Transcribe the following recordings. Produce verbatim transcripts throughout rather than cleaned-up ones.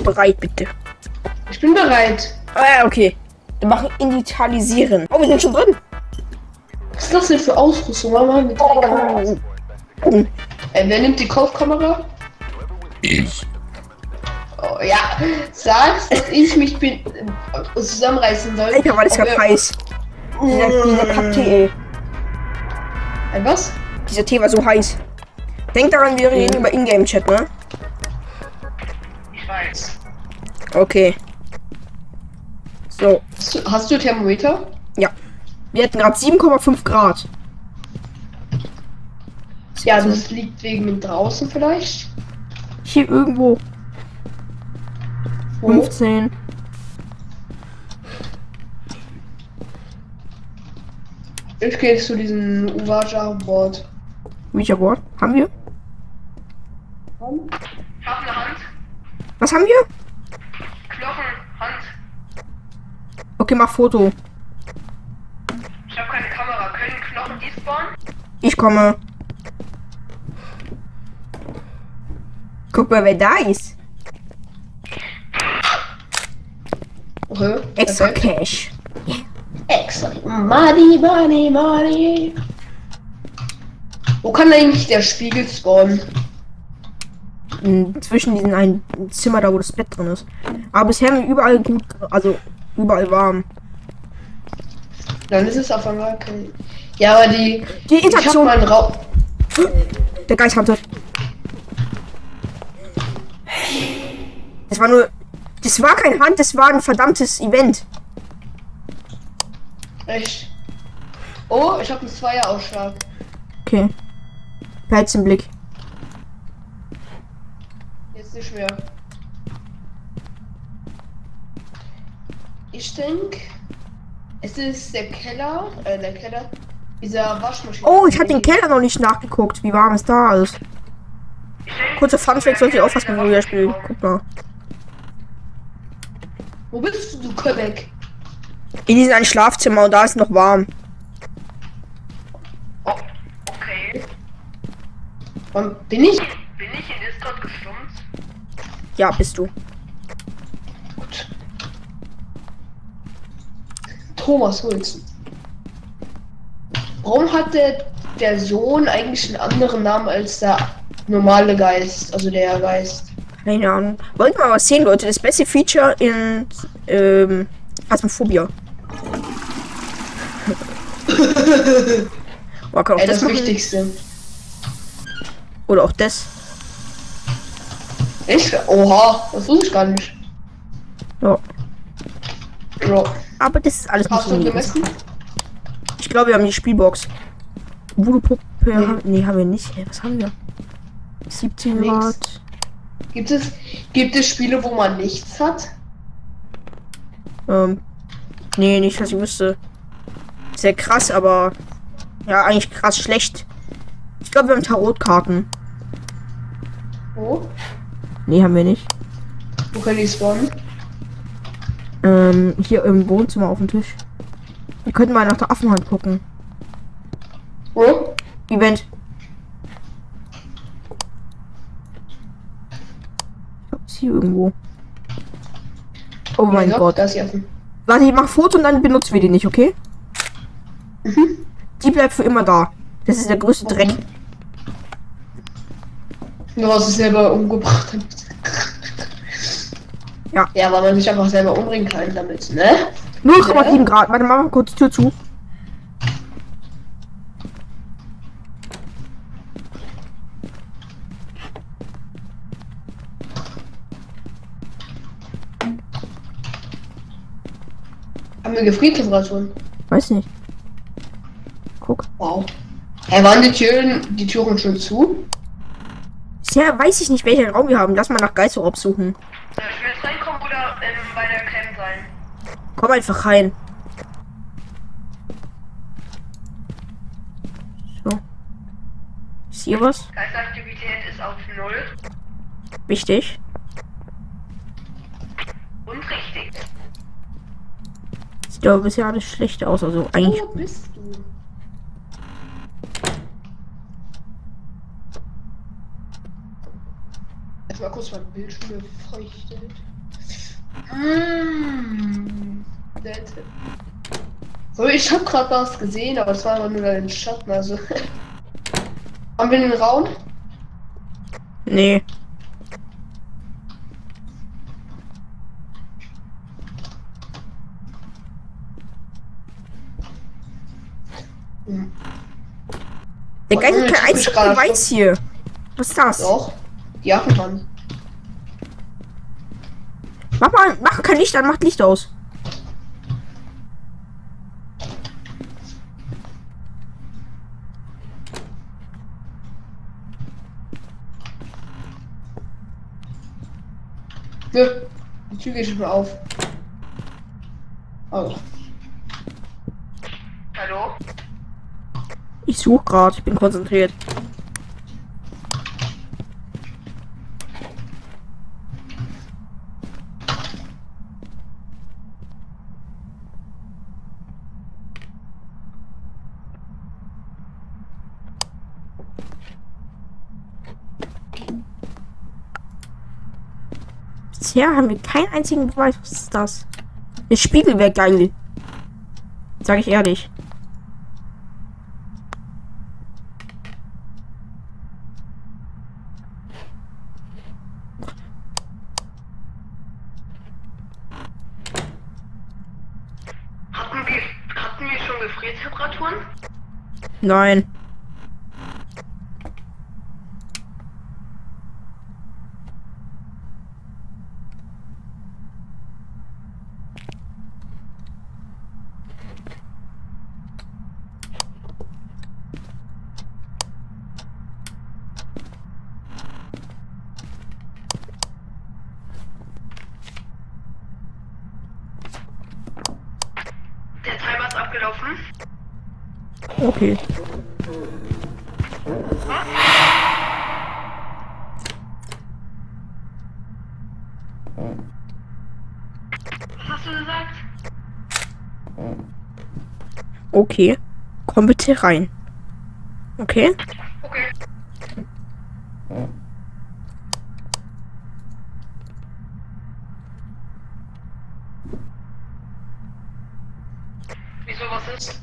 bereit, bitte. Ich bin bereit. Ah, ja, okay. Wir machen Initialisieren. Oh, wir sind schon drin. Was ist das denn für Ausrüstung? Mama, mit drei Kameras. Oh. Äh, wer nimmt die Kaufkamera? Ich. Oh, ja, sagst, dass ich mich bin, äh, zusammenreißen soll. Alter, war das gerade heiß. Dieser, dieser Kack-Tee, ey. Ein was? Dieser Tee war so heiß. Denk daran, wir reden über Ingame-Chat, ne? Ich weiß. Okay. So. Hast du, hast du Thermometer? Ja. Wir hatten gerade sieben Komma fünf Grad. Ja, das liegt wegen dem draußen vielleicht. Hier irgendwo. Wo? fünfzehn. Ich gehe zu diesem Uwaja-Board. Welcher Board? Haben wir? Ich hab eine Hand. Was haben wir? Knochen, Hand. Okay, mach Foto. Ich habe keine Kamera. Können Knochen despawnen? Ich komme. Guck mal, wer da ist. Okay. Extra perfekt. Cash. Extra. Money, money, money. Wo kann eigentlich der Spiegel spawnen? In- Zwischen diesen einen Zimmer, da wo das Bett drin ist. Aber bisher haben wir überall gut, also überall warm. Dann ist es auf einmal kein... Ja, aber die... Die Ich hab Interaktion. mal einen Raum... Der Geist handelt. Das war nur. Das war kein Hand, das war ein verdammtes Event. Echt? Oh, ich habe einen Zweier-Ausschlag. Okay. Behält's im Blick. Jetzt nicht mehr. Ich denke, es ist der Keller, äh, der Keller, dieser Waschmaschine. Oh, ich hatte den Keller noch nicht nachgeguckt, wie warm es da ist. Kurzer Funfact, sollte ich aufpassen, wo wir spielen. Guck mal. Wo bist du, du Köbeck? In diesem ein Schlafzimmer und da ist noch warm. Oh, okay. Wann bin ich? Bin ich in Discord gestummt? Ja, bist du. Gut. Thomas Wilson. Warum hat der, der Sohn eigentlich einen anderen Namen als der normale Geist, also der Geist? Keine Ahnung. Wollten wir mal was sehen, Leute. Das beste Feature in ähm, Phasmophobia. Man kann auch Ey, das das machen. Wichtigste. Oder auch das. Ich? Oha, das wusste ich gar nicht. Ja. Ja. Aber das ist alles Hast du nicht so gemessen? Ich glaube, wir haben die Spielbox. Voodoo-Puppe Nee. haben. Nee, haben wir nicht. Hey, was haben wir? siebzehn Nix. Grad. Gibt es, gibt es Spiele, wo man nichts hat? Ähm. Nee, nicht, was ich wüsste. Sehr krass, aber. Ja, eigentlich krass schlecht. Ich glaube, wir haben Tarotkarten. Wo? Nee, haben wir nicht. Wo können die spawnen? Ähm, hier im Wohnzimmer auf dem Tisch. Wir könnten mal nach der Affenhand gucken. Wo? Event. Ich glaube, es ist hier irgendwo. Oh mein Ja, Gott. Da ist sie offen. Warte, ich mach Foto und dann benutzen wir die nicht, okay? Mhm. Die bleibt für immer da. Das ist der größte Dreck. Du hast es selber umgebracht. Ja. Ja, weil man sich einfach selber umbringen kann damit, ne? null Komma sieben Grad. Warte, mach mal kurz die Tür zu. Haben wir Gefriertemperaturen? Weiß nicht. Guck. Wow. Hä, waren die Türen, die Türen schon zu? Bisher weiß ich nicht, welchen Raum wir haben. Lass mal nach Geisterraub suchen. Soll ich jetzt reinkommen oder ähm, bei der Cam sein? Komm einfach rein. So. Ist hier was? Geistaktivität ist auf null. Wichtig. Und richtig. Sieht aber bisher alles schlecht aus. Also eigentlich. Wo bist du? Erstmal kurz mein Bildschirm befeuchtet. Mm, nett. So, ich hab gerade was gesehen, aber es war aber nur ein Schatten, also. Haben wir den Raum? Nee. Hm. Der Geist Oh, ist kein ich einziger gerade Beweis hier. Was ist das? Doch. Die Affenmann. Mach mal, mach kein Licht an, macht Licht aus. Nö, die Tür geht schon mal auf. Oh. Hallo? Ich suche gerade, ich bin konzentriert. Bisher haben wir keinen einzigen Beweis. Was ist das? Der Spiegel wäre geil. Sag ich ehrlich. Hatten wir, hatten wir schon Gefriertemperaturen? Nein. Der Timer ist abgelaufen. Okay. Was hast du gesagt? Okay. Komm bitte rein. Okay. Okay. Wieso, was ist?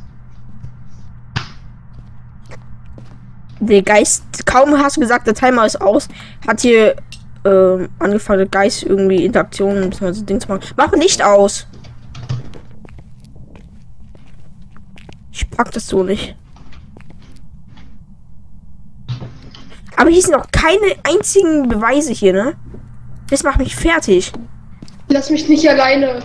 Der Geist, kaum hast du gesagt, der Timer ist aus, hat hier ähm, angefangen, der Geist irgendwie Interaktionen bzw. Ding zu machen. Mach nicht aus! Ich pack das so nicht. Aber hier sind noch keine einzigen Beweise hier, ne? Das macht mich fertig. Lass mich nicht alleine.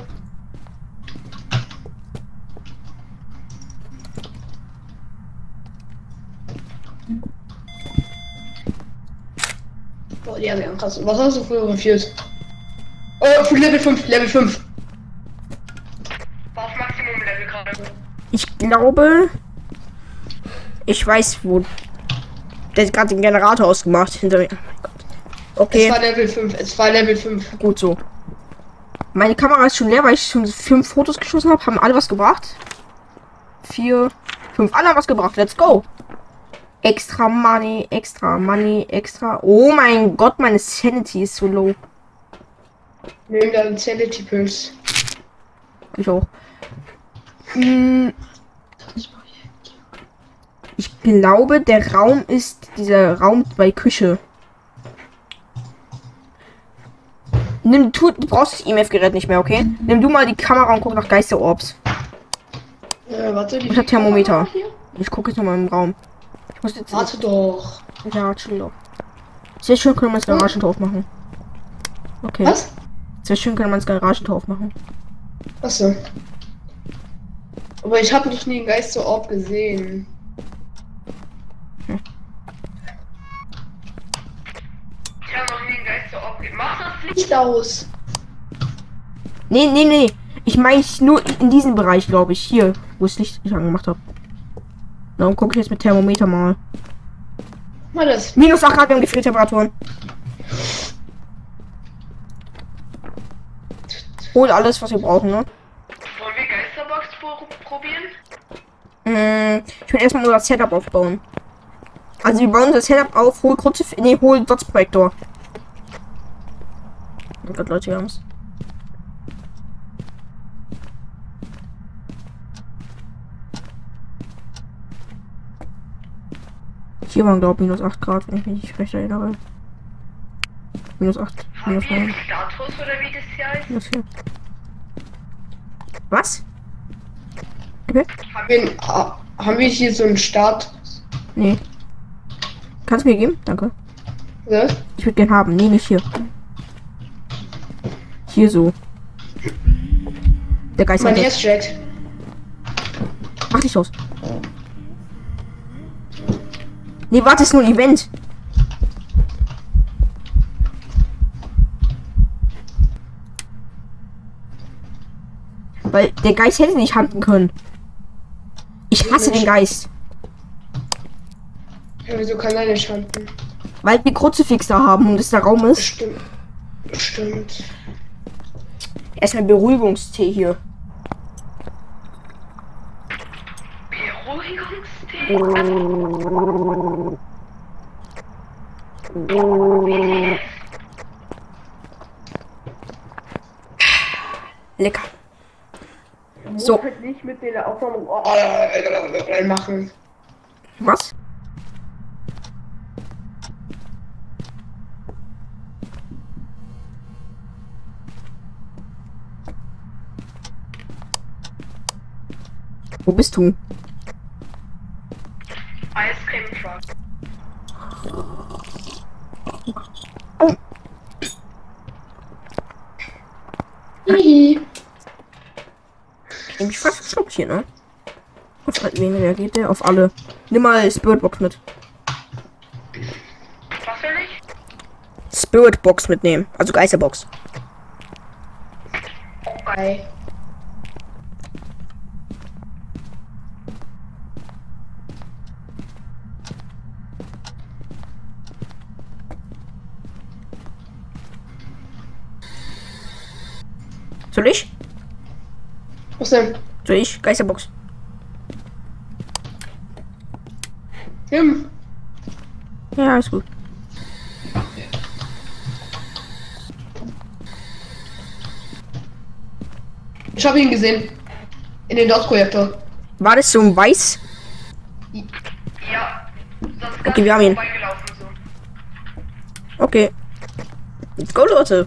Boah, die haben ja krass. Was hast du für geführt? Oh, für Level fünf, Level fünf. War auf Maximum Level gerade. Ich glaube, ich weiß, wo. Der hat gerade den Generator ausgemacht hinter mir. Oh mein Gott. Okay. Es war Level fünf, es war Level fünf. Gut so. Meine Kamera ist schon leer, weil ich schon fünf Fotos geschossen habe. Haben alle was gebracht? Vier, fünf. Alle haben was gebracht. Let's go. Extra Money, extra Money, extra. Oh mein Gott, meine Sanity ist so low. Nimm deinen Sanity Pills. Ich auch. Hm. Ich glaube, der Raum ist dieser Raum bei Küche. Nimm, tu, du brauchst das E M F-Gerät nicht mehr, okay? Nimm du mal die Kamera und guck nach Geisterorbs. Äh, warte, Ich hab Thermometer. Ich gucke jetzt nochmal im Raum. Ich muss jetzt. Warte doch. Ja, chill doch. Sehr schön, können wir das Garagentor aufmachen. Okay. Was? Sehr schön, können wir das Garagentor aufmachen. Achso. Aber ich habe noch nie einen Geisterorb gesehen. Hm. Ich habe noch nie einen Geisterorb gesehen. Mach das Licht aus. Nee, nee, nee. Ich meine nur in diesem Bereich, glaube ich. Hier, wo ich das Licht nicht angemacht habe. Dann gucke ich jetzt mit Thermometer mal. Mal das. Minus acht Grad, wir haben Gefriertemperaturen. Hol alles, was wir brauchen, ne? Wollen wir Geisterbox probieren? Mmh, ich will erstmal unser Setup aufbauen. Also wir bauen das Setup auf, hol Kruzif... Nee, hol Dots-Projektor. Oh Gott, Leute, wir haben's. Hier waren glaube ich minus acht Grad, wenn ich mich nicht recht erinnere. Minus acht. Haben Minus wir neun. einen Status oder wie das hier heißt? Minus vier. Was? Okay. Haben wir, ha- haben wir hier so einen Start? Nee. Kannst du mir geben? Danke. Ne? Ich würde gern haben. Nee, nicht hier. Hier so. Der Geist Mein hat Herz schlägt. Mach dich aus. Nee, warte, ist nur ein Event. Weil der Geist hätte nicht handeln können. Ich hasse den Geist. Ja, wieso kann er nicht handeln? Weil wir Kruzifix da haben und es der Raum ist. Stimmt. Stimmt. Erstmal Beruhigungstee hier. Beruhigungstee? Lecker. So. Halt nicht mit der Aufnahme machen. Was? Wo bist du? Ice Cream Truck. Hihi. Ich hab mich fast verschluckt hier, ne? Auf wen reagiert der? Auf alle. Nimm mal Spiritbox mit. Was will ich? Spiritbox mitnehmen. Also Geisterbox. Bye. Soll ich? Was denn? Soll ich? Geisterbox. Tim. Ja, ist gut. Ich habe ihn gesehen. In den DOS-Projektor. War das so ein Weiß? Ja. Sonst Okay, wir haben ihn. vorbeigelaufen so. Okay. Let's go, Leute.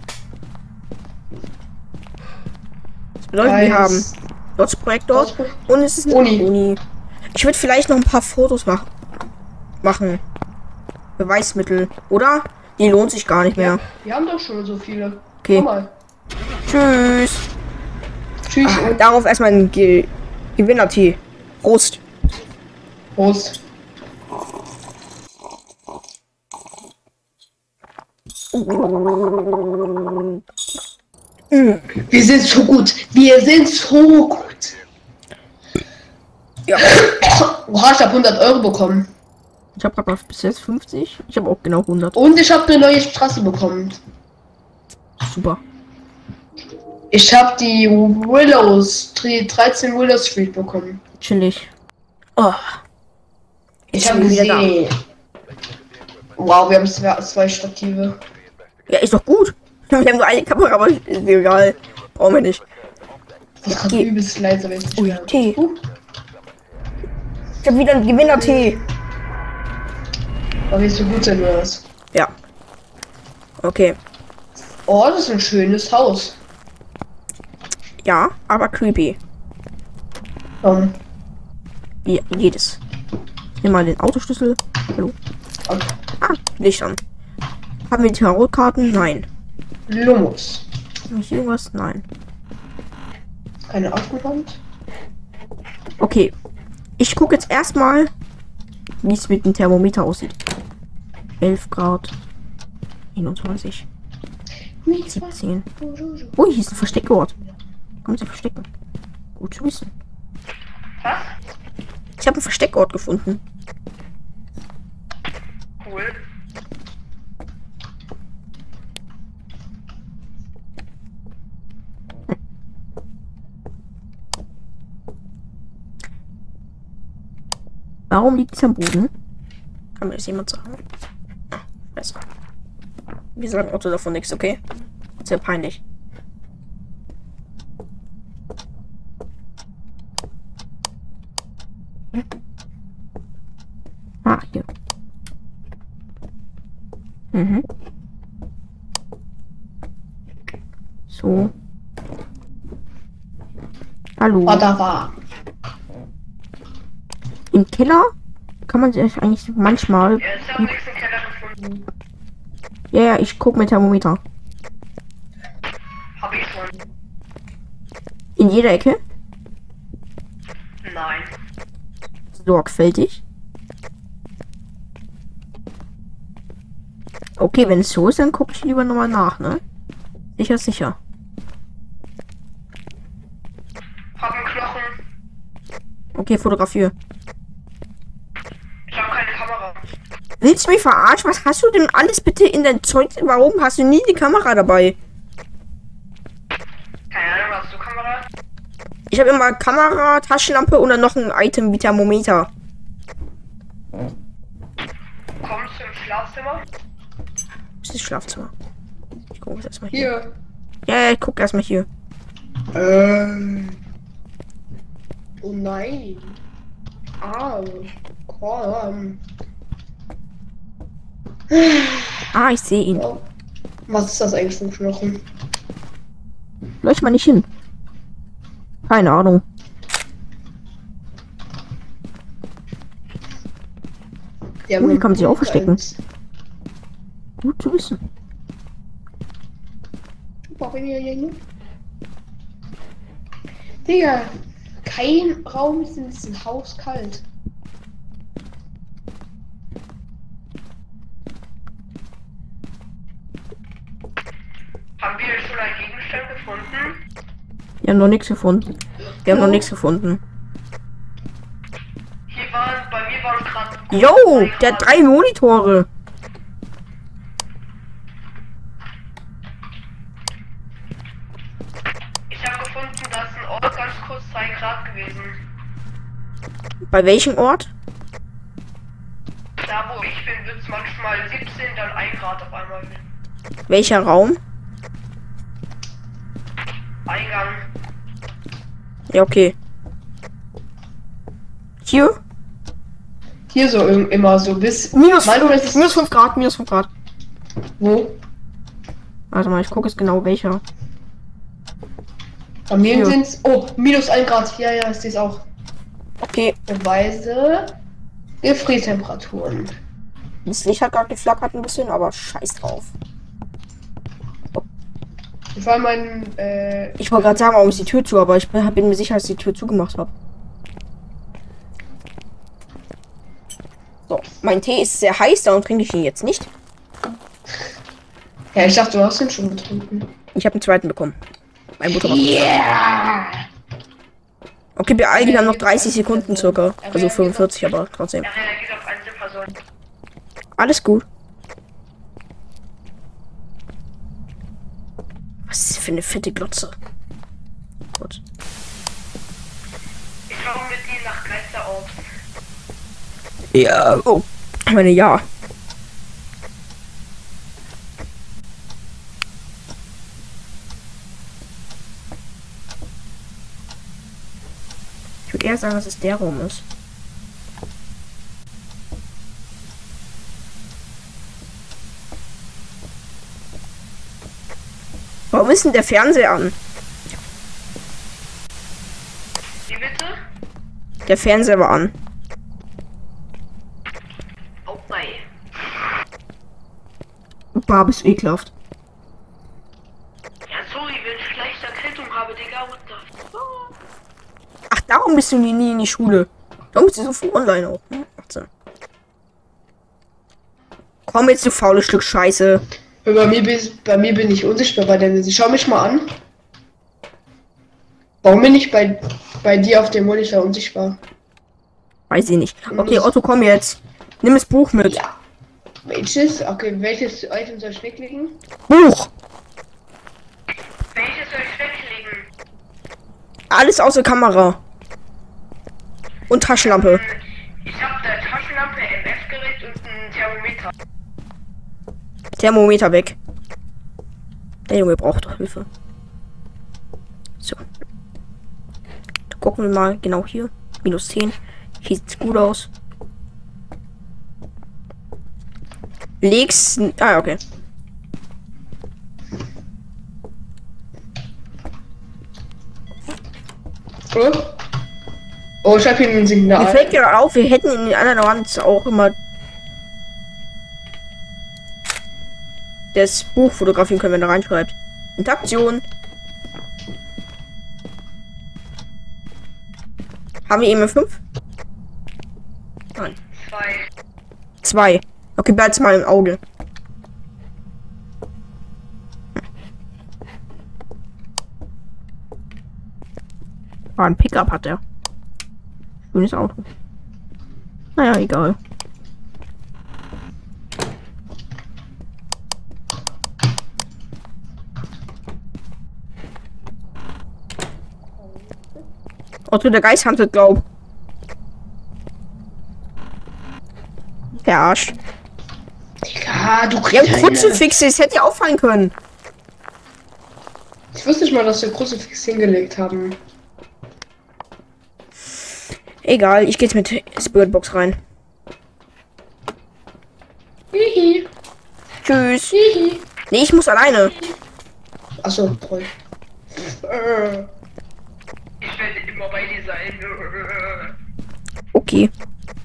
Das bedeutet, wir haben Weiß. Dots Projektor DOS-Pro- und es ist eine Uni. Uni. Ich würde vielleicht noch ein paar Fotos mach machen. Beweismittel, oder? Die lohnt sich gar nicht mehr. Wir haben doch schon so viele. Okay. Guck mal. Tschüss. Tschüss Ah, und darauf erstmal ein Ge Gewinnertee. Prost. Prost. Wir sind so gut. Wir sind so gut. Ja. Oha, ich habe hundert Euro bekommen. Ich habe gerade bis jetzt fünfzig. Ich habe auch genau hundert. Und ich habe eine neue Straße bekommen. Super. Ich habe die Willows, die dreizehn Willow Street bekommen. Chillig. Oh. Ich Jetzt habe sind wir wieder gesehen. Wow, wir haben zwei, zwei Stative. da. Ja, ist doch gut. Wir haben nur eine Kamera, aber ist mir egal. Brauchen wir nicht. Das ist gerade Okay. übelst leise, wenn ich Ui, nicht Tee. Uh, Ich habe wieder einen Gewinnertee. weil wir so gut sind, oder was? Ja. Okay. Oh, das ist ein schönes Haus. Ja, aber creepy. Um, Wie jedes. Ich nehme mal den Autoschlüssel. Hallo. okay. Ah, Licht an. Haben wir Tarotkarten? Nein. Lumos. Habe ich irgendwas? Nein. Keine Aufgewand. Okay. Ich gucke jetzt erstmal, wie es mit dem Thermometer aussieht. elf Grad. einundzwanzig. siebzehn. Ui, hier ist ein Versteckort. Kann man sich verstecken. Gut zu wissen. Was? Ich habe einen Versteckort gefunden. Cool. Warum liegt es am Boden? Kann mir das jemand sagen? Ah, besser. Wir sagen Otto davon nichts, okay? Sehr peinlich. Hm? Ah, hier. Mhm. So. Hallo. Oh, da war. Im Keller kann man sich eigentlich manchmal. Er ist ja am nächsten Keller gefunden. Ja, ja, ich guck mit Thermometer. Hab ich schon. In jeder Ecke. Nein. Sorgfältig. Okay, wenn es so ist, dann gucke ich lieber nochmal nach, ne? Sicher, sicher. Hab einen Knochen. Okay, fotografiere. Ich habe keine Kamera. Willst du mich verarschen? Was hast du denn alles bitte in dein Zeug? Warum hast du nie die Kamera dabei? Keine Ahnung, hast du Kamera? Ich habe immer Kamera, Taschenlampe und dann noch ein Item wie Thermometer. Kommst du im Schlafzimmer? Das ist das Schlafzimmer. Ich gucke erstmal hier. Hier. Ja, ja, ich guck erstmal hier. Ähm. Oh nein. Ah, komm. Ah, ich sehe ihn. Oh. Was ist das eigentlich für ein Knochen? Leucht mal nicht hin. Keine Ahnung. Ja, Oh, hier kann man sich auch Blut verstecken. eins. Gut zu wissen. Digga, kein Raum ist in diesem Haus kalt. Haben wir schon einen Gegenstand gefunden? Wir haben noch nichts gefunden. Wir haben noch nichts gefunden. Hier waren, bei mir waren gerade... Yo, der hat drei Monitore. Ich habe gefunden, da ist ein Ort ganz kurz zwei Grad gewesen. Bei welchem Ort? Da wo ich bin, wird es manchmal siebzehn, dann ein Grad auf einmal. Welcher Raum? Eingang. Ja, okay. Hier? Hier so im- immer so bis. Minus Manchmal fünf, ist es- minus fünf Grad, minus fünf Grad. Wo? Warte mal, ich gucke jetzt genau welcher. Bei mir Hier. sind's. Oh, minus ein Grad. Ja, ja, ich sehe es auch. Okay, Beweise. Gefriertemperaturen. das Licht hat gerade geflackert ein bisschen, aber scheiß drauf. Ich war mein. Äh, Ich wollte gerade sagen, warum ist die Tür zu, aber ich bin, bin mir sicher, dass ich die Tür zugemacht habe. So, mein Tee ist sehr heiß, darum trinke ich ihn jetzt nicht. ja, ich dachte, du hast ihn schon getrunken. Ich habe einen zweiten bekommen. Mein Butter. Yeah! Okay, beeil dich, wir haben noch dreißig Sekunden circa. Also fünfundvierzig, aber trotzdem. Er reagiert auf Einzelpersonen. Alles gut. Was ist das für eine fette Glotze? Gut. Ich schaue mit ihm nach Geisterorb. Ja, oh. Ich meine, ja. Ich würde eher sagen, dass es der Raum ist. Warum ist denn der Fernseher an? Wie bitte? Der Fernseher war an. Oh nein. Bah, bist du ekelhaft. Ja, sorry, wenn ich leicht Erkältung habe, Digga. What the fuck? Ach, darum bist du nie, nie in die Schule. Darum bist du so viel online auch. Hm? achtzehn. Komm jetzt, du faules Stück Scheiße. Bei mir, bin, bei mir bin ich unsichtbar bei der Musik. Schau mich mal an. Warum bin ich bei, bei dir auf dem Monitor unsichtbar? Weiß ich nicht. Okay, Otto, komm jetzt. Nimm das Buch mit. Ja. Welches? Okay, welches Item soll ich weglegen? Buch! Welches soll ich weglegen? Alles außer Kamera. Und Taschenlampe. Ich habe eine Taschenlampe, M F-Gerät und ein Thermometer. Thermometer weg. Der Junge braucht doch Hilfe. So. Da gucken wir mal genau hier. Minus zehn. Hier sieht's gut aus. Leg's. Ah, okay. Oh, oh ich hab hier ein Mir Signal. fällt gerade auf, wir hätten in den anderen Wand auch immer das Buch fotografieren können, wenn er reinschreibt. Interaktion. Haben wir E M F fünf? Nein. Zwei. Zwei. Okay, bleib's mal im Auge. Ah, ein Pickup hat er. Schönes Auto. Naja, egal. Otto der Geist handelt, glaub. Der Arsch. Digga, du Wir haben Kleine. Kruzifix, das hätte ja auffallen können. Ich wusste nicht mal, dass wir Kruzifix hingelegt haben. Egal, ich gehe jetzt mit Spiritbox rein. Hihi. Tschüss. Hihi. Nee, ich muss alleine. Achso, toll. Äh. Ich werde immer bei dir sein. Okay.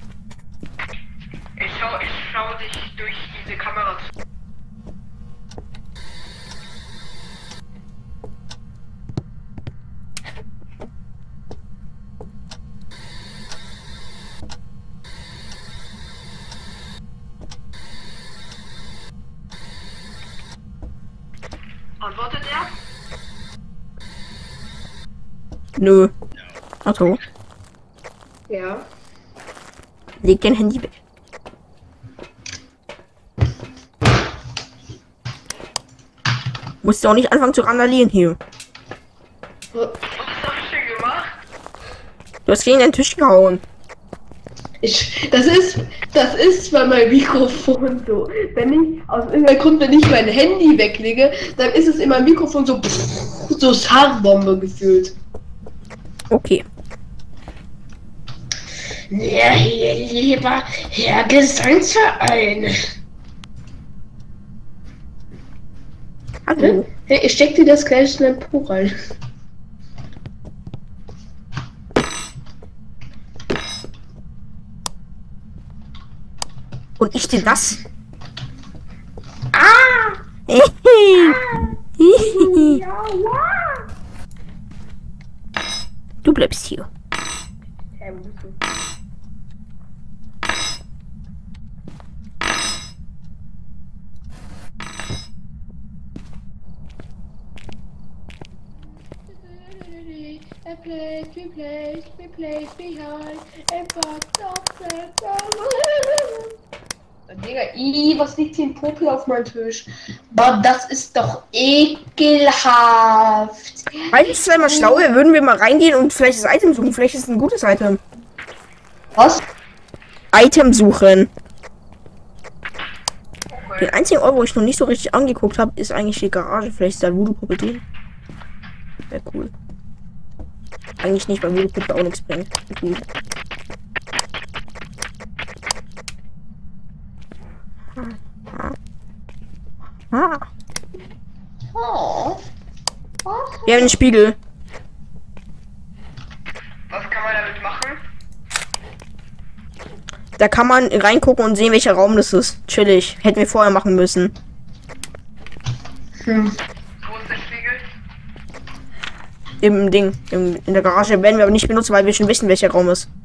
Ich schau, ich schau dich durch diese Kamera zu. Antwortet er? Nö. Otto, Ja. leg dein Handy weg. Musst du auch nicht anfangen zu randalieren hier. Was hab ich denn gemacht? Du hast gegen den Tisch gehauen. Ich, das ist, das ist bei meinem Mikrofon so. Wenn ich, aus irgendeinem Grund, wenn ich mein Handy weglege, dann ist es in meinem Mikrofon so, pff, so Scharbombe gefühlt. Okay. Ja, hier, lieber Herr Gesangsverein. Hallo. Hey, ich steck dir das gleich in den Po rein. Und ich dir das? Ah! Du bleibst hier. A place, we place, we place behind a box of Digga, ih, was liegt hier im Popel auf meinem Tisch? Boah, das ist doch ekelhaft. Weil es zwar mal schlau wäre, würden wir mal reingehen und vielleicht das Item suchen. Vielleicht ist es ein gutes Item. Was? Item suchen. Den einzigen Ort, wo ich noch nicht so richtig angeguckt habe, ist eigentlich die Garage. Vielleicht ist da Voodoo-Puppe drin. Wäre cool. Eigentlich nicht, weil Voodoo-Puppe auch nichts bringt. Gut. Ah. Oh. Wir haben einen Spiegel. Was kann man damit machen? Da kann man reingucken und sehen, welcher Raum das ist. Chillig. Hätten wir vorher machen müssen. Hm. Wo ist der Spiegel? Im Ding. Im, in der Garage werden wir aber nicht benutzen, weil wir schon wissen, welcher Raum ist.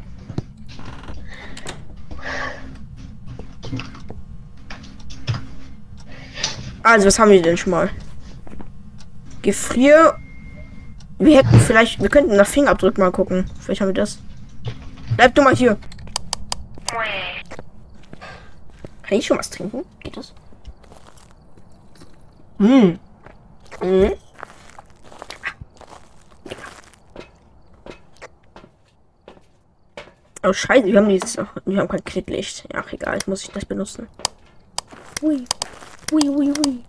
Also, was haben wir denn schon mal? Gefrier. Wir hätten vielleicht. Wir könnten nach Fingerabdruck mal gucken. Vielleicht haben wir das. Bleib du mal hier. Kann ich schon was trinken? Geht das? Hm. Hm. Oh Scheiße, wir haben dieses. Wir haben kein Klicklicht. Ja, ach, egal, muss ich das benutzen. Hui. Hui, hui, hui.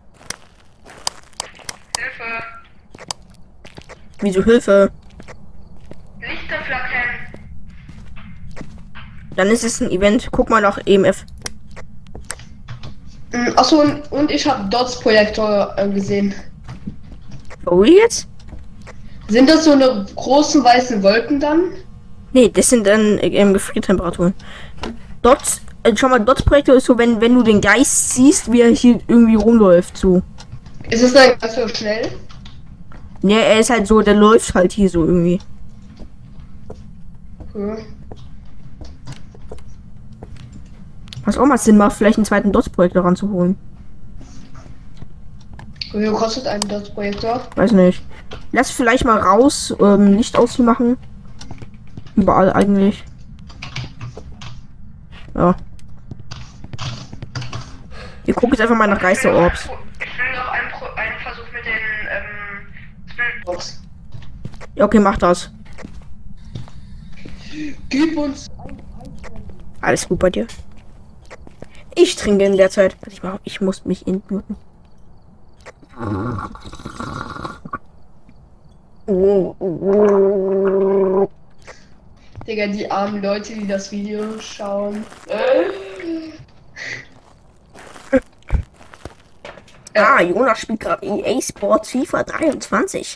Hilfe! Wieso Hilfe? Lichter flackern! Dann ist es ein Event. Guck mal nach E M F. Mm, Achso, und, und ich habe Dots Projektor äh, gesehen. Wo jetzt? Sind das so eine großen weißen Wolken dann? Nee, das sind dann ähm, Gefriertemperaturen. Dots, äh, schau mal, Dots-Projektor ist so, wenn, wenn du den Geist siehst, wie er hier irgendwie rumläuft, so. Ist es dann ganz so schnell? Ne, er ist halt so, der läuft halt hier so irgendwie. Okay. Was auch mal Sinn macht, vielleicht einen zweiten Dots-Projektor ranzuholen. Wie viel kostet ein Dots Projektor? Weiß nicht. Lass vielleicht mal raus, ähm, Licht auszumachen. Überall eigentlich. Ja. Wir gucken jetzt einfach mal nach Geisterorbs. Ich will noch einen, Pro einen Versuch mit den ähm, Spiritbox. Ja, okay, mach das. Gib uns. Alles gut bei dir. Ich trinke in der Zeit. Ich, mach, ich muss mich entmuten. Digga, die armen Leute, die das Video schauen. Ah, Jonas spielt gerade E A Sports FIFA dreiundzwanzig.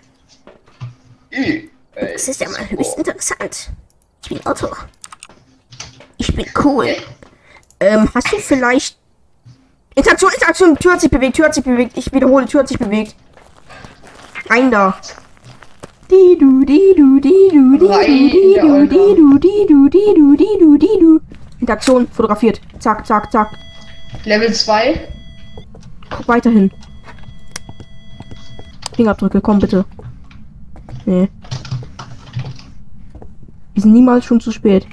Das ist ja mal höchst interessant. Ich bin Otto. Ich bin cool. Ähm, hast du vielleicht... Interaktion, Interaktion, Tür hat sich bewegt, Tür hat sich bewegt. Ich wiederhole, Tür hat sich bewegt. Rein da. Di du, di du, di du, di du, di du, di du, di du, di du, di du, di du. Interaktion fotografiert. Zack, zack, zack. Level zwei. Guck weiterhin. Fingerabdrücke, komm bitte. Nee. Wir sind niemals schon zu spät.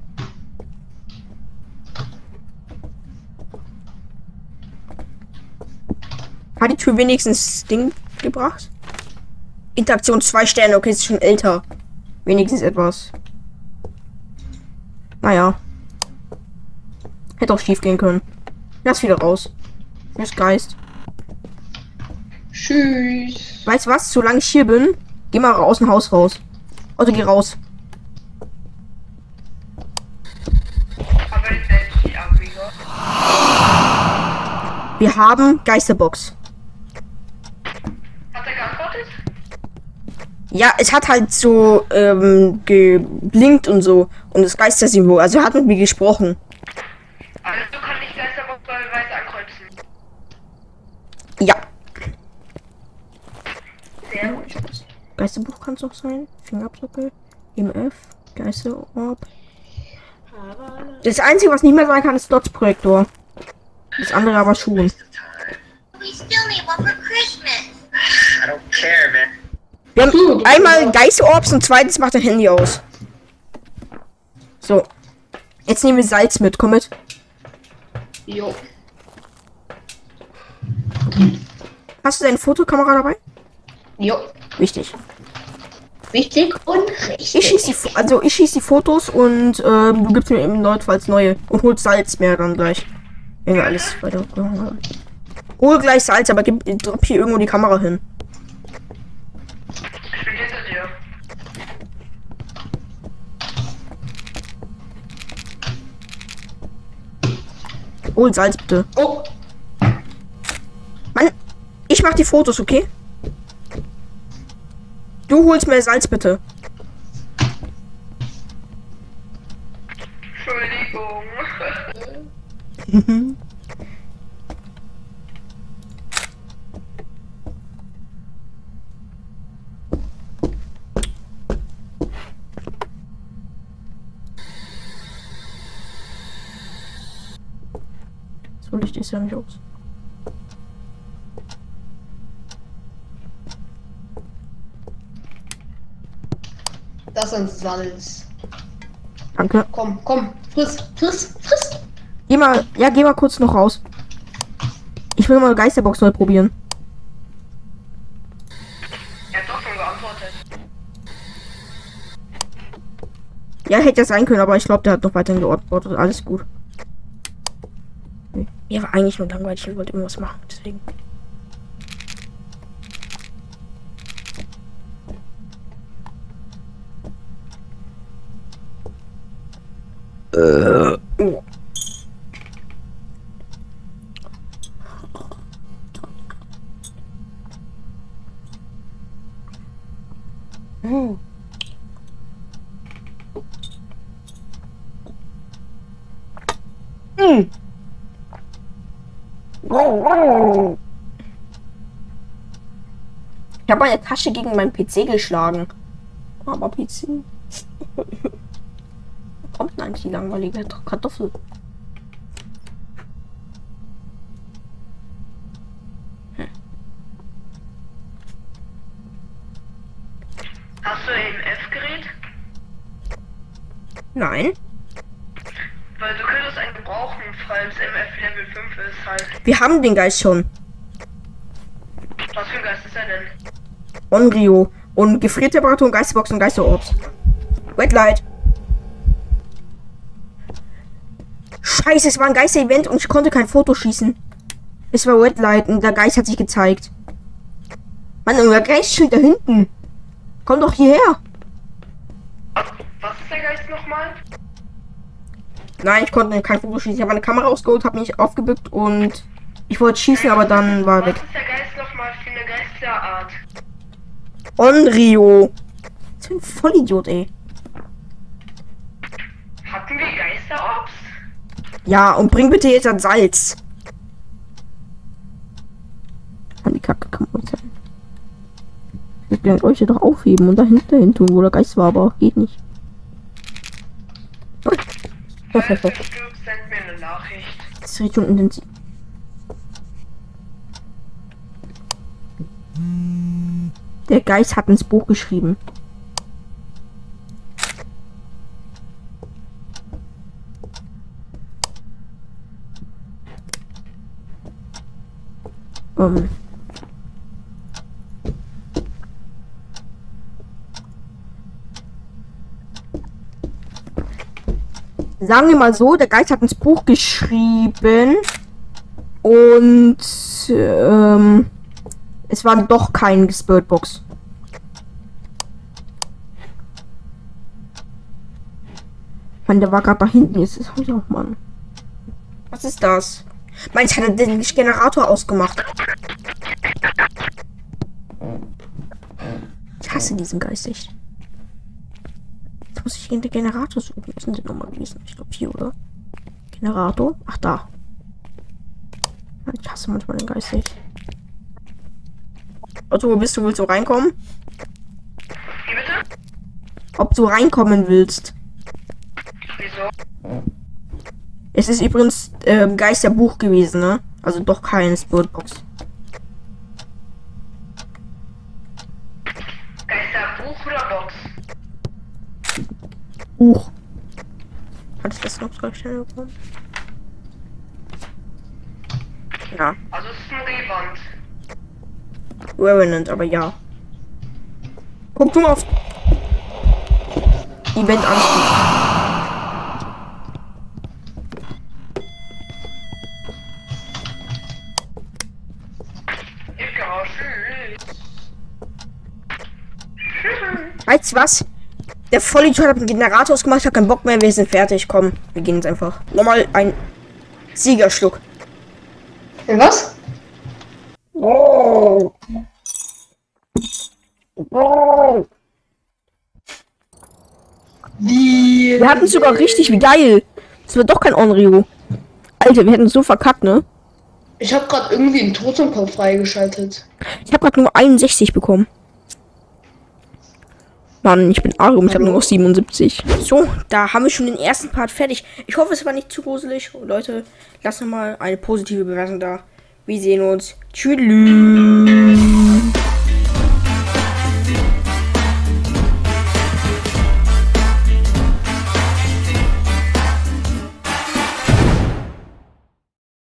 Hat die Tür wenigstens Ding gebracht? Interaktion zwei Sterne, okay, ist schon älter. Wenigstens etwas. Naja. Hätte auch schief gehen können. Lass wieder raus. Tschüss, Geist. Tschüss. Weißt du was? Solange ich hier bin, geh mal aus dem Haus raus. Also geh raus. Aber ich werde die Abbieger. Wir haben Geisterbox. Hat er geantwortet? Ja, es hat halt so ähm, geblinkt und so. Und das Geistersymbol. Also er hat mit mir gesprochen. Also kann ich Geisterbox bei weiß ankreuzen. Ja. Sehr gut. Geisterbuch kann es auch sein. Fingerabdrücke. E M F. Geisterorb. Das Einzige, was nicht mehr sein kann, ist Dots-Projektor. Das andere aber schon. We still need one for Christmas. I don't care, man. Wir haben einmal Geisterorbs und zweitens macht dein Handy aus. So. Jetzt nehmen wir Salz mit. Komm mit. Jo. Hast du deine Fotokamera dabei? Jo. Wichtig. Wichtig und richtig. Ich schieße die, Fo- also ich schieß die Fotos und ähm, du gibst mir eben notfalls neue und holst Salz mehr dann gleich. Wenn wir alles weiter haben. Hol gleich Salz, aber gib, drop hier irgendwo die Kamera hin. Ich bin hinter dir. Hol Salz bitte. Oh. Mann, ich mach die Fotos, okay? Du holst mir Salz bitte. Entschuldigung. So Licht ist ja nicht aus. Das ist Salz. Danke. Komm, komm. Friss, friss, friss. Geh mal, ja, geh mal kurz noch raus. Ich will mal Geisterbox neu probieren. Er hat doch schon geantwortet. Ja, hätte ja sein können, aber ich glaube, der hat noch weiterhin geantwortet. Alles gut. Mir war eigentlich nur langweilig, ich wollte irgendwas machen, deswegen. Äh. Hm. Hm. Ich habe meine Tasche gegen meinen P C geschlagen. Aber P C. Wo kommt denn eigentlich die langweilige Kartoffel? Hm. Hast du ein F-Gerät? Nein. Weil du könntest einen gebrauchen, falls M F Level fünf ist halt. Wir haben den Geist schon. Was für ein Geist ist er denn? Onryo. Und Gefriertemperatur, Geisterbox und Geisterorbs. Red Light. Scheiße, es war ein Geister-Event und ich konnte kein Foto schießen. Es war Red Light und der Geist hat sich gezeigt. Mann, und der Geist steht da hinten. Komm doch hierher. Was ist der Geist nochmal? Nein, ich konnte kein Foto schießen. Ich habe meine Kamera ausgeholt, habe mich aufgebückt und ich wollte schießen, aber dann war er weg. Was ist der Geist nochmal für eine Geisterart? Onryo. Was für ein Vollidiot, ey. Hatten wir Geisterorbs? Ja, und bring bitte jetzt an Salz. An die Kacke kann man sein. Ich will euch doch aufheben und dahinter hin tun, wo der Geist war, aber geht nicht. Falls du stirbst, send mir eine Nachricht. Das ist richtig intensiv. Der Geist hat ins Buch geschrieben. Um. Sagen wir mal so, der Geist hat ins Buch geschrieben und ähm, es war doch kein Spiritbox. Mann, der war gerade da hinten. Jetzt ist es auch, Mann. Was ist das? Meins hat er den Generator ausgemacht. Ich hasse diesen Geist echt. Jetzt muss ich den Generator suchen. Wo sind die nochmal gewesen? Ich glaube hier, oder? Generator? Ach, da. Ich hasse manchmal den Geist echt. Otto, wo bist du? Willst du reinkommen? Wie bitte? Ob du reinkommen willst. Wieso? Es ist übrigens ähm, Geisterbuch gewesen, ne? Also doch keine Spiritbox. Geisterbuch oder Box? Buch. Hat es das noch so schnell bekommen? Ja. Also es ist ein Rehwand. Revenant, aber ja. Guck du mal auf Event an. Weißt du was? Der Vollidiot hat einen Generator ausgemacht, ich hab keinen Bock mehr, wir sind fertig. Komm, wir gehen jetzt einfach. Nochmal ein Siegerschluck. Was? Oh. Oh. Wie? Wir hatten es sogar richtig, wie geil. Das war doch kein Onryo. Alter, wir hätten es so verkackt, ne? Ich habe gerade irgendwie einen Totenkopf freigeschaltet. Ich habe gerade nur einundsechzig bekommen. Mann, ich bin arm, ich habe nur noch siebenundsiebzig. So, da haben wir schon den ersten Part fertig. Ich hoffe, es war nicht zu gruselig. Und Leute, lasst noch mal eine positive Bewertung da. Wir sehen uns. Tschüss.